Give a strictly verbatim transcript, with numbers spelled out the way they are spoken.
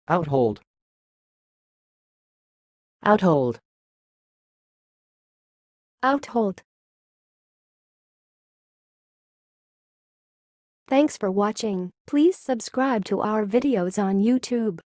outhold, outhold, outhold. Thanks for watching. Please subscribe to our videos on YouTube.